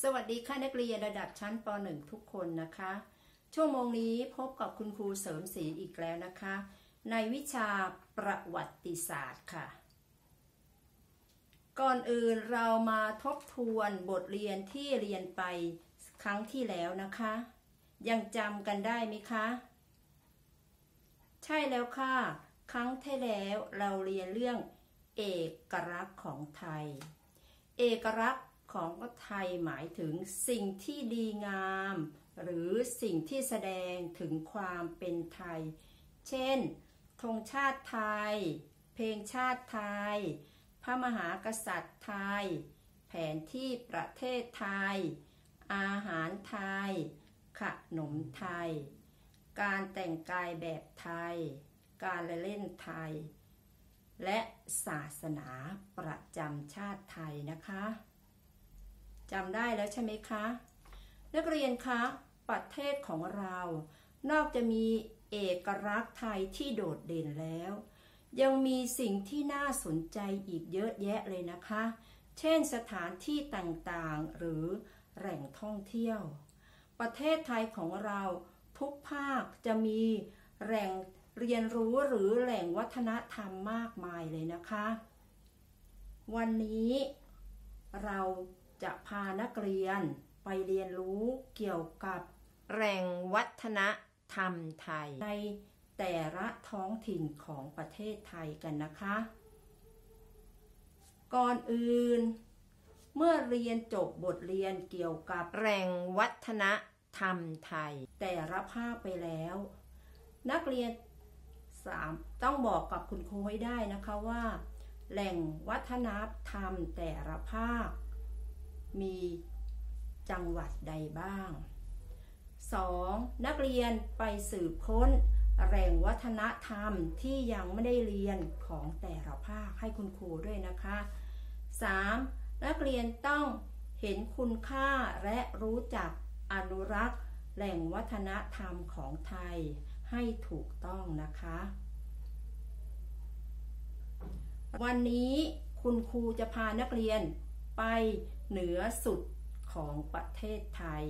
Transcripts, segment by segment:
สวัสดีค่ะนักเรียนระดับชั้นป .1 ทุกคนนะคะชั่วโมงนี้พบกับคุณครูเสริมศรีอีกแล้วนะคะในวิชาประวัติศาสตร์ค่ะก่อนอื่นเรามาทบทวนบทเรียนที่เรียนไปครั้งที่แล้วนะคะยังจำกันได้ไหมคะใช่แล้วค่ะครั้งที่แล้วเราเรียนเรื่องเอกลักษณ์ของไทยเอกลักษณ์ของไทยหมายถึงสิ่งที่ดีงามหรือสิ่งที่แสดงถึงความเป็นไทยเช่นธงชาติไทยเพลงชาติไทยพระมหากษัตริย์ไทยแผนที่ประเทศไทยอาหารไทยขนมไทยการแต่งกายแบบไทยการละเล่นไทยและศาสนาประจำชาติไทยนะคะจำได้แล้วใช่ไหมคะนักเรียนคะประเทศของเรานอกจะมีเอกลักษณ์ไทยที่โดดเด่นแล้วยังมีสิ่งที่น่าสนใจอีกเยอะแยะเลยนะคะเช่นสถานที่ต่างๆหรือแหล่งท่องเที่ยวประเทศไทยของเราทุกภาคจะมีแหล่งเรียนรู้หรือแหล่งวัฒนธรรมมากมายเลยนะคะวันนี้เราจะพานักเรียนไปเรียนรู้เกี่ยวกับแหล่งวัฒนธรรมไทยในแต่ละท้องถิ่นของประเทศไทยกันนะคะก่อนอื่นเมื่อเรียนจบบทเรียนเกี่ยวกับแหล่งวัฒนธรรมไทยแต่ละภาคไปแล้วนักเรียนต้องบอกกับคุณครูให้ได้นะคะว่าแหล่งวัฒนธรรมแต่ละภาคมีจังหวัดใดบ้าง 2. นักเรียนไปสืบค้นแหล่งวัฒนธรรมที่ยังไม่ได้เรียนของแต่ละภาคให้คุณครูด้วยนะคะ 3. นักเรียนต้องเห็นคุณค่าและรู้จักอนุรักษ์แหล่งวัฒนธรรมของไทยให้ถูกต้องนะคะวันนี้คุณครูจะพานักเรียนไปเหนือสุดของประเทศไทย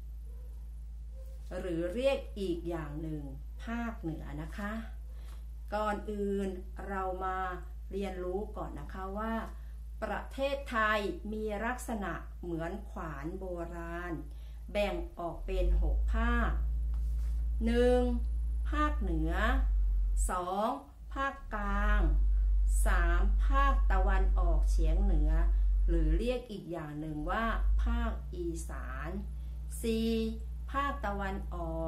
หรือเรียกอีกอย่างหนึ่งภาคเหนือนะคะก่อนอื่นเรามาเรียนรู้ก่อนนะคะว่าประเทศไทยมีลักษณะเหมือนขวานโบราณแบ่งออกเป็น6ภาค 1. ภาคเหนือ 2. ภาคกลาง 3. ภาคตะวันออกเฉียงเหนือหรือเรียกอีกอย่างหนึ่งว่าภาคอีสาน 4. ภาคตะวันออก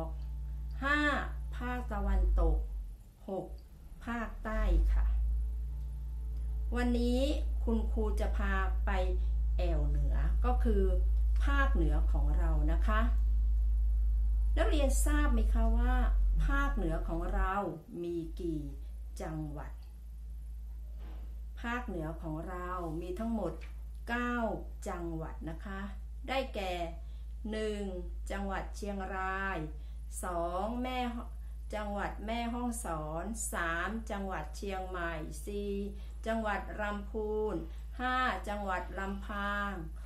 5. ภาคตะวันตก 6. ภาคใต้ค่ะวันนี้คุณครูจะพาไปแอวเหนือก็คือภาคเหนือของเรานะคะนักเรียนทราบไหมคะว่าภาคเหนือของเรามีกี่จังหวัดภาคเหนือของเรามีทั้งหมด9จังหวัดนะคะได้แก่ 1. จังหวัดเชียงราย 2. จังหวัดแม่ฮ่องสอน 3. จังหวัดเชียงใหม่ 4. จังหวัดลำพูน 5. จังหวัดลำปาง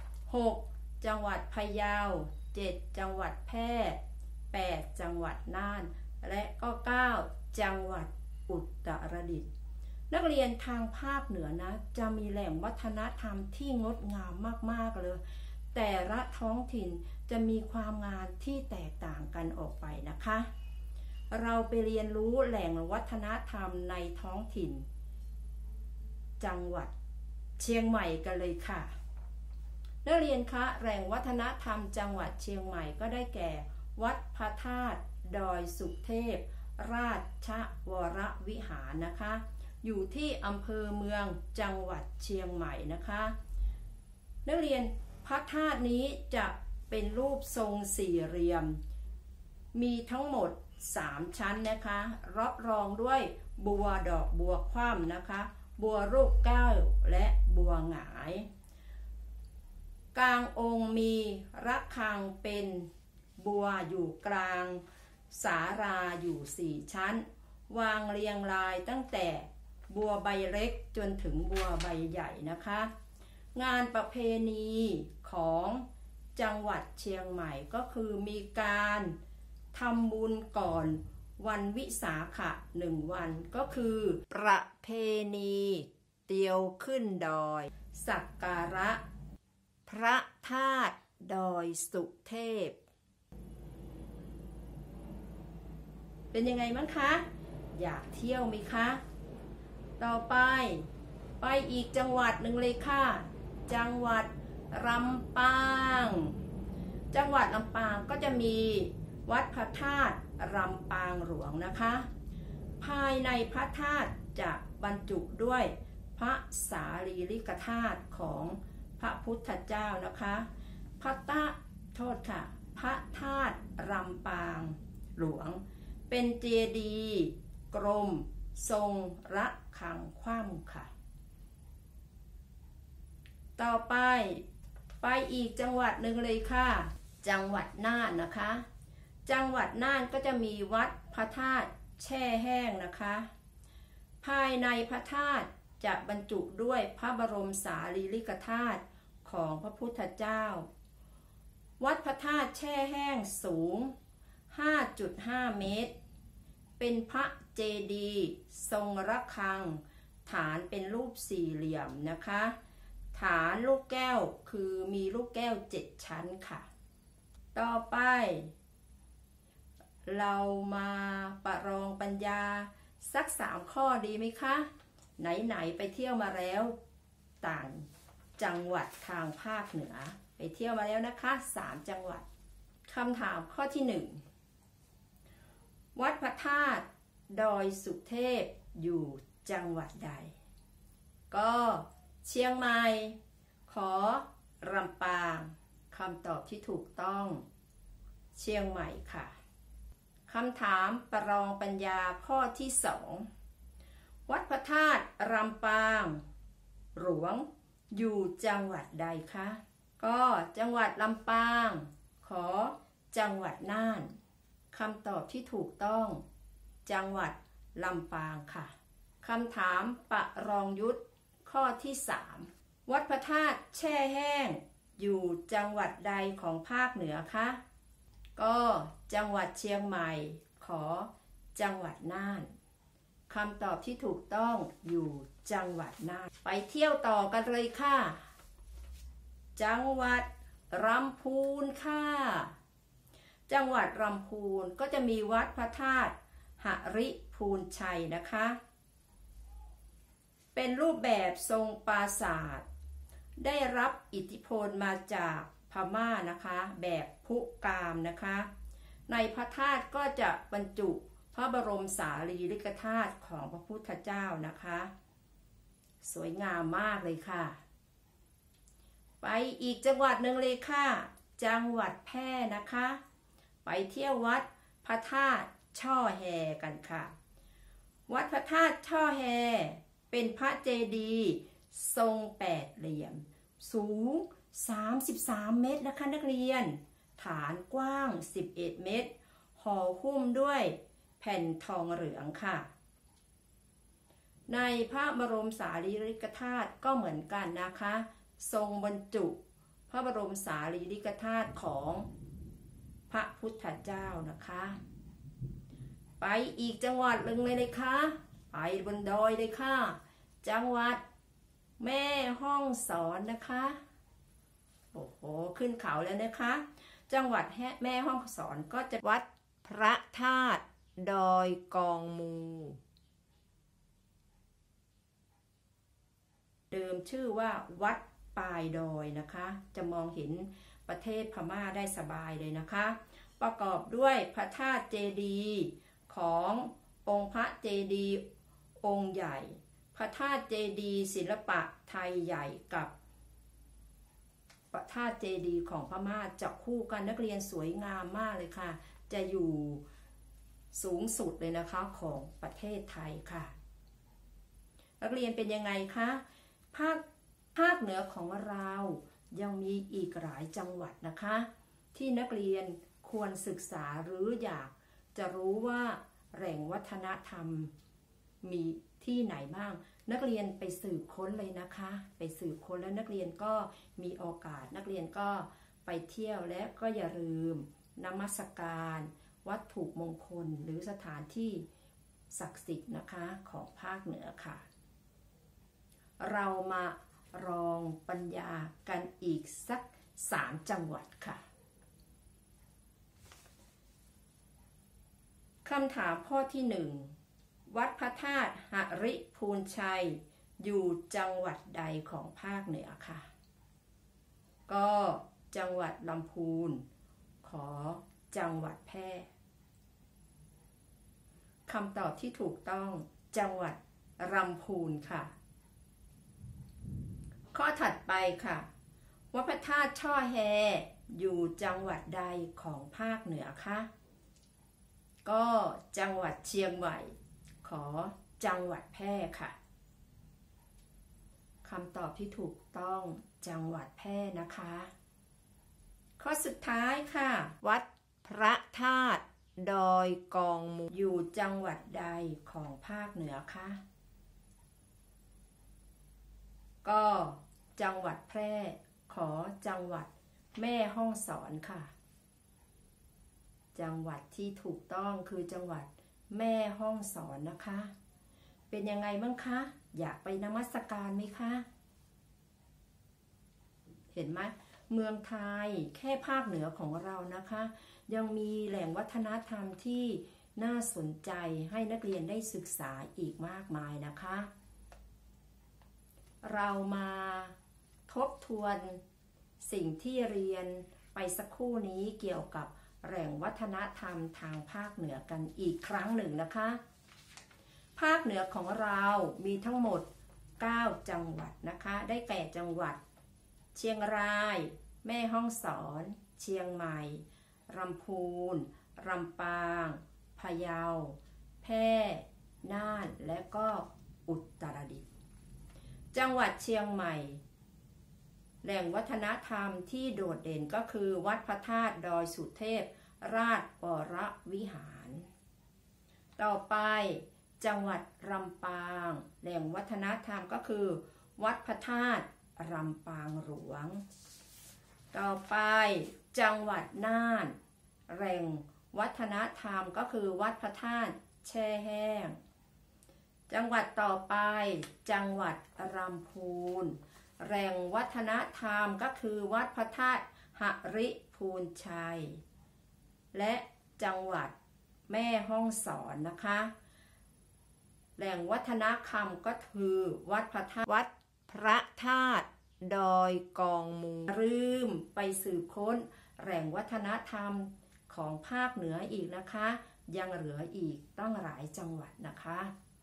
6. จังหวัดพะเยา 7. จังหวัดแพร่ 8. จังหวัดน่านและก็ 9. จังหวัดอุตรดิตถ์นักเรียนทางภาคเหนือนะจะมีแหล่งวัฒนธรรมที่งดงามมากๆเลยแต่ละท้องถิ่นจะมีความงามที่แตกต่างกันออกไปนะคะเราไปเรียนรู้แหล่งวัฒนธรรมในท้องถิ่นจังหวัดเชียงใหม่กันเลยค่ะนักเรียนคะแหล่งวัฒนธรรมจังหวัดเชียงใหม่ก็ได้แก่วัดพระธาตุดอยสุเทพราชวรวิหารนะคะอยู่ที่อำเภอเมืองจังหวัดเชียงใหม่นะคะนักเรียนพระธาตุนี้จะเป็นรูปทรงสี่เหลี่ยมมีทั้งหมด3ชั้นนะคะรับรองด้วยบัวดอกบัวคว่ำนะคะบัวรูปเก้าและบัวหงายกลางองค์มีระฆังเป็นบัวอยู่กลางศาลาอยู่4ชั้นวางเรียงรายตั้งแต่บัวใบเล็กจนถึงบัวใบใหญ่นะคะงานประเพณีของจังหวัดเชียงใหม่ก็คือมีการทำบุญก่อนวันวิสาขะ1 วันก็คือประเพณีเตียวขึ้นดอยสักการะพระธาตุดอยสุเทพเป็นยังไงบ้างคะอยากเที่ยวไหมคะต่อไปอีกจังหวัดหนึ่งเลยค่ะจังหวัดลำปางจังหวัดลำปางก็จะมีวัดพระธาตุลำปางหลวงนะคะภายในพระธาตุจะบรรจุด้วยพระสารีริกธาตุของพระพุทธเจ้านะคะพระธาตุลำปางหลวงเป็นเจดีย์กรมทรงระฆังคว่ำค่ะต่อไปอีกจังหวัดหนึ่งเลยค่ะจังหวัดน่านนะคะจังหวัดน่านก็จะมีวัดพระธาตุแช่แห้งนะคะภายในพระธาตุจะบรรจุด้วยพระบรมสารีริกธาตุของพระพุทธเจ้าวัดพระธาตุแช่แห้งสูง 5.5 เมตรเป็นพระเจดีย์ทรงระฆังฐานเป็นรูปสี่เหลี่ยมนะคะฐานลูกแก้วคือมีลูกแก้ว7 ชั้นค่ะต่อไปเรามาประลองปัญญาสัก3 ข้อดีไหมคะไหนไปเที่ยวมาแล้วต่างจังหวัดทางภาคเหนือไปเที่ยวมาแล้วนะคะ3 จังหวัดคำถามข้อที่1วัดพระธาตุดอยสุเทพอยู่จังหวัดใดก็เชียงใหม่ขอลำปางคำตอบที่ถูกต้องเชียงใหม่ค่ะคำถามประลองปัญญาข้อที่2วัดพระธาตุลำปางหลวงอยู่จังหวัดใดคะก็จังหวัดลำปางขอจังหวัดน่านคำตอบที่ถูกต้องจังหวัดลำปางค่ะคำถามประลองยุทธข้อที่3วัดพระธาตุแช่แห้งอยู่จังหวัดใดของภาคเหนือคะก็จังหวัดเชียงใหม่ขอจังหวัดน่านคำตอบที่ถูกต้องอยู่จังหวัดน่านไปเที่ยวต่อกันเลยค่ะจังหวัดลำพูนค่ะจังหวัดลำพูนก็จะมีวัดพระธาตุหริพูนชัยนะคะเป็นรูปแบบทรงปราสาทได้รับอิทธิพลมาจากพม่านะคะแบบพุกามนะคะในพระธาตุก็จะบรรจุพระบรมสารีริกธาตุของพระพุทธเจ้านะคะสวยงามมากเลยค่ะไปอีกจังหวัดหนึ่งเลยค่ะจังหวัดแพร่นะคะไปเที่ยววัดพระธาตุช่อแฮกันค่ะวัดพระธาตุช่อแฮเป็นพระเจดีย์ทรง8 เหลี่ยมสูง33 เมตรนะคะนักเรียนฐานกว้าง11 เมตรห่อหุ้มด้วยแผ่นทองเหลืองค่ะในพระบรมสารีริกธาตุก็เหมือนกันนะคะทรงบรรจุพระบรมสารีริกธาตุของพระพุทธเจ้านะคะไปอีกจังหวัดหนึ่งเลยค่ะไปบนดอยเลยค่ะจังหวัดแม่ฮ่องสอนนะคะโอ้โหขึ้นเขาแล้วนะคะจังหวัดแม่ฮ่องสอนก็จะวัดพระธาตุดอยกองมูเดิมชื่อว่าวัดปลายดอยนะคะจะมองเห็นประเทศพม่าได้สบายเลยนะคะประกอบด้วยพระธาตุเจดีย์ขององค์พระเจดีย์องค์ใหญ่พระธาตุเจดีย์ศิลปะไทยใหญ่กับพระธาตุเจดีย์ของพม่าจับคู่กันนักเรียนสวยงามมากเลยค่ะจะอยู่สูงสุดเลยนะคะของประเทศไทยค่ะนักเรียนเป็นยังไงคะภาคเหนือของเรายังมีอีกหลายจังหวัดนะคะที่นักเรียนควรศึกษาหรืออยากจะรู้ว่าแหล่งวัฒนธรรมมีที่ไหนบ้างนักเรียนไปสืบค้นเลยนะคะไปสืบค้นแล้วนักเรียนก็มีโอกาสนักเรียนก็ไปเที่ยวและก็อย่าลืมนมัสการวัตถุมงคลหรือสถานที่ศักดิ์สิทธิ์นะคะของภาคเหนือค่ะเรามาลองปัญญากันอีกสัก3 จังหวัดค่ะคำถามข้อที่1วัดพระธาตุหริพูนชัยอยู่จังหวัดใดของภาคเหนือค่ะก็จังหวัดลำพูนขอจังหวัดแพร่คำตอบที่ถูกต้องจังหวัดลำพูนค่ะข้อถัดไปค่ะวัดพระธาตุช่อแฮอยู่จังหวัดใดของภาคเหนือคะก็จังหวัดเชียงใหม่ขอจังหวัดแพร่ค่ะคำตอบที่ถูกต้องจังหวัดแพร่นะคะข้อสุดท้ายค่ะวัดพระธาตุดอยกองมูอยู่จังหวัดใดของภาคเหนือคะก็จังหวัดแพร่ขอจังหวัดแม่ฮ่องสอนค่ะจังหวัดที่ถูกต้องคือจังหวัดแม่ฮ่องสอนนะคะเป็นยังไงบ้างคะอยากไปนมัสการไหมคะเห็นไหมเมืองไทยแค่ภาคเหนือของเรานะคะยังมีแหล่งวัฒนธรรมที่น่าสนใจให้นักเรียนได้ศึกษาอีกมากมายนะคะเรามาทบทวนสิ่งที่เรียนไปสักครู่นี้เกี่ยวกับแหล่งวัฒนธรรมทางภาคเหนือกันอีกครั้งหนึ่งนะคะภาคเหนือของเรามีทั้งหมด9 จังหวัดนะคะได้แก่จังหวัดเชียงรายแม่ฮ่องสอนเชียงใหม่ลำพูนลำปางพะเยาแพร่น่านและก็อุตรดิตถ์จังหวัดเชียงใหม่แหล่งวัฒนธรรมที่โดดเด่นก็คือวัดพระธาตุดอยสุเทพราชวรวิหารต่อไปจังหวัดลำปางแหล่งวัฒนธรรมก็คือวัดพระธาตุลำปางหลวงต่อไปจังหวัดน่านแหล่งวัฒนธรรมก็คือวัดพระธาตุแช่แห้งจังหวัดต่อไปจังหวัดลำพูนแหล่งวัฒนธรรมก็คือวัดพระธาตุหริพูนชัยและจังหวัดแม่ฮ่องสอนนะคะแหล่งวัฒนธรรมก็คือวัดพระธาตุดอยกองมูลืมไปสืบค้นแหล่งวัฒนธรรมของภาคเหนืออีกนะคะยังเหลืออีกตั้งหลายจังหวัดนะคะ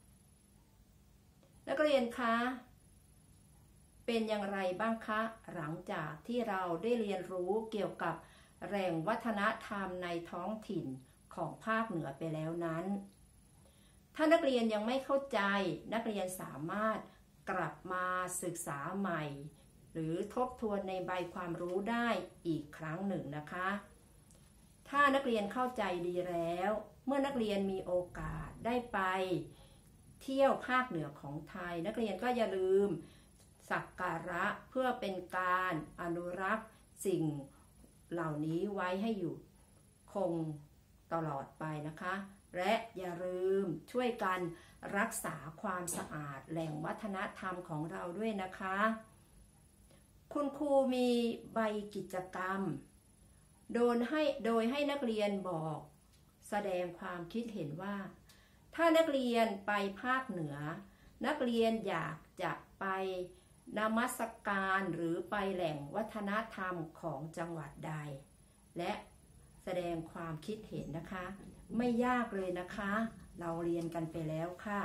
นักเรียนคะเป็นอย่างไรบ้างคะหลังจากที่เราได้เรียนรู้เกี่ยวกับแหล่งวัฒนธรรมในท้องถิ่นของภาคเหนือไปแล้วนั้นถ้านักเรียนยังไม่เข้าใจนักเรียนสามารถกลับมาศึกษาใหม่หรือทบทวนในใบความรู้ได้อีกครั้งหนึ่งนะคะถ้านักเรียนเข้าใจดีแล้วเมื่อนักเรียนมีโอกาสได้ไปเที่ยวภาคเหนือของไทยนักเรียนก็อย่าลืมสักการะเพื่อเป็นการอนุรักษ์สิ่งเหล่านี้ไว้ให้อยู่คงตลอดไปนะคะและอย่าลืมช่วยกันรักษาความสะอาดแหล่งวัฒนธรรมของเราด้วยนะคะคุณครูมีใบกิจกรรมโดยให้นักเรียนบอกแสดงความคิดเห็นว่าถ้านักเรียนไปภาคเหนือนักเรียนอยากจะไปนมัสการหรือไปแหล่งวัฒนธรรมของจังหวัดใดและแสดงความคิดเห็นนะคะไม่ยากเลยนะคะเราเรียนกันไปแล้วค่ะ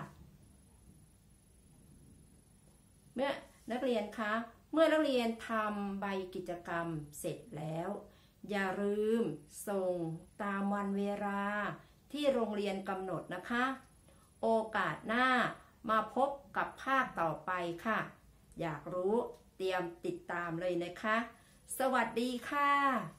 เมื่อนักเรียนคะเมื่อนักเรียนทำใบกิจกรรมเสร็จแล้วอย่าลืมส่งตามวันเวลาที่โรงเรียนกำหนดนะคะโอกาสหน้ามาพบกับภาคต่อไปค่ะอยากรู้เตรียมติดตามเลยนะคะสวัสดีค่ะ